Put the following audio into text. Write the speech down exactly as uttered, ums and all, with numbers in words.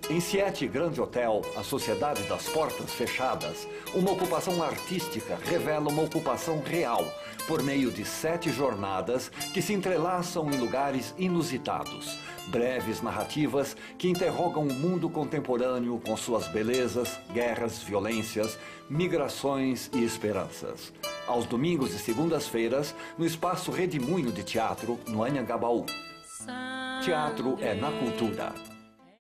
Em Siete Grande Hotel, a Sociedade das Portas Fechadas, uma ocupação artística revela uma ocupação real, por meio de sete jornadas que se entrelaçam em lugares inusitados. Breves narrativas que interrogam o mundo contemporâneo com suas belezas, guerras, violências, migrações e esperanças. Aos domingos e segundas-feiras, no Espaço Redemoinho de Teatro, no Anhangabaú. Teatro é na cultura.